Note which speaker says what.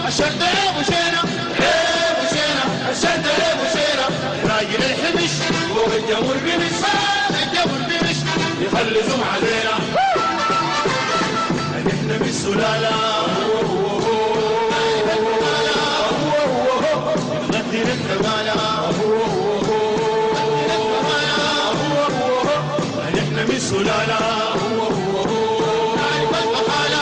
Speaker 1: الشرطة يا بوشينا يا بوشينا الشرطة يا بوشينا راجل الحبش والجمهور بمش الجمهور بمش يخلصهم علينا احنا من السلالة نغدي الكمالة احنا من السلالة